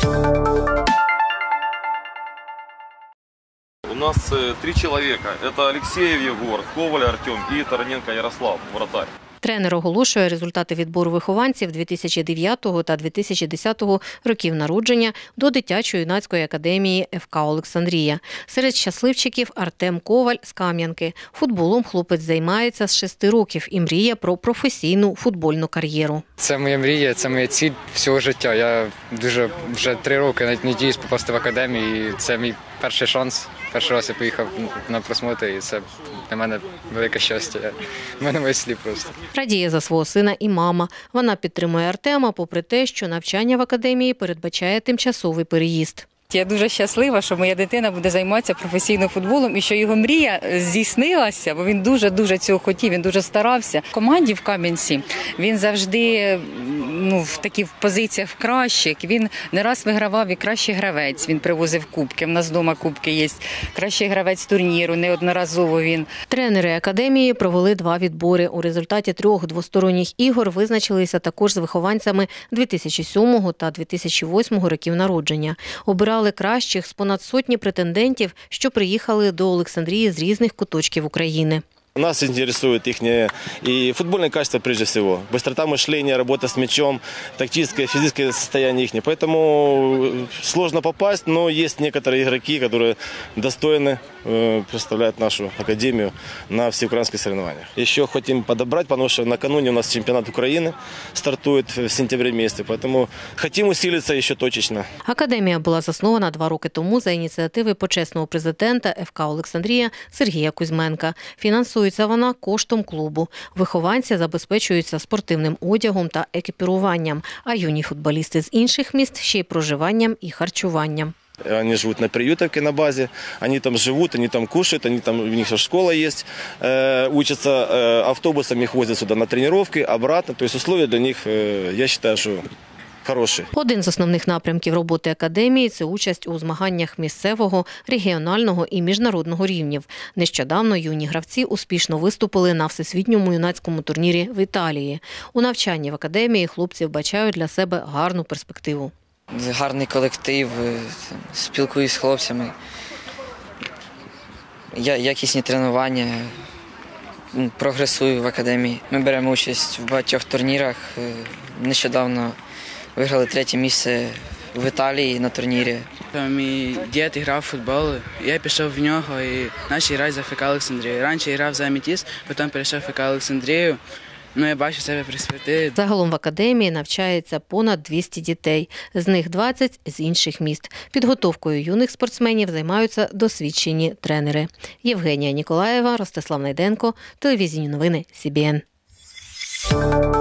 У нас 3 человека. Это Алексеев Егор, Коваль Артем и Тараненко Ярослав, вратарь. Тренер оголошує результати відбору вихованців 2009 та 2010 років народження до дитячо-юнацької академії ФК «Олександрія». Серед щасливчиків Артем Коваль з Кам'янки. Футболом хлопець займається з 6 років і мріє про професійну футбольну кар'єру. Це моя мрія, це моя ціль всього життя. Я вже 3 роки надіюсь попасти в академію, і це мій перший шанс. Перший раз я поїхав на просмотр, і це для мене велике щастя. У мене весь слів просто. Радіє за свого сина і мама. Вона підтримує Артема, попри те, що навчання в академії передбачає тимчасовий переїзд. Я дуже щаслива, що моя дитина буде займатися професійним футболом і що його мрія здійснилася, бо він дуже цього хотів, він дуже старався. В команді в Кам'янці він завжди в таких позиціях кращих. Він не раз вигравав і кращий гравець, він привозив кубки. У нас вдома кубки є, кращий гравець турніру, неодноразово він. Тренери академії провели 2 відбори. У результаті 3 двосторонніх ігор визначилися також з вихованцями 2007 та 2008 років народження. Обирали кращих з понад сотні претендентів, що приїхали до Олександрії з різних куточків України. Нас интересует их и футбольное качество прежде всего. Быстрота мышления, работа с мячом, тактическое, физическое состояние их. Поэтому сложно попасть, но есть некоторые игроки, которые достойны представлять нашу академию на всеукраинских соревнованиях. Еще хотим подобрать, потому что накануне у нас чемпионат Украины стартует в сентябре месяце. Поэтому хотим усилиться еще точечно. Академія була заснована 2 роки тому за ініціативи почесного президента ФК «Олександрія» Сергія Кузьменка. Фінансується вона коштом клубу. Вихованці забезпечуються спортивним одягом та екіпіруванням, а юні футболісти з інших міст ще й проживанням і харчуванням. Они живут на приютовке на базе, они там живут, они там кушают, у них школа есть, учатся, автобусами их возят сюда на тренировки, обратно. То есть условия для них, я считаю, что хороші. Один з основних напрямків роботи академії – це участь у змаганнях місцевого, регіонального і міжнародного рівнів. Нещодавно юні гравці успішно виступили на всесвітньому юнацькому турнірі в Італії. У навчанні в академії хлопці вбачають для себе гарну перспективу. Гарний колектив, спілкуюсь з хлопцями, якісні тренування, прогресую в академії. Ми беремо участь в багатьох турнірах. Нещодавно виграли 3 місце в Італії на турнірі. Мій дід грав в футбол, я пішов в нього і почав грати за ФК «Олександрію». Раніше я грав за «Аметіст», потім перейшов в ФК «Олександрію». Я бачу себе перспективи. Загалом в академії навчається понад 200 дітей, з них 20 з інших міст. Підготовкою юних спортсменів займаються досвідчені тренери. Євгенія Ніколаєва, Ростислав Найденко, телевізійні новини СІБІН.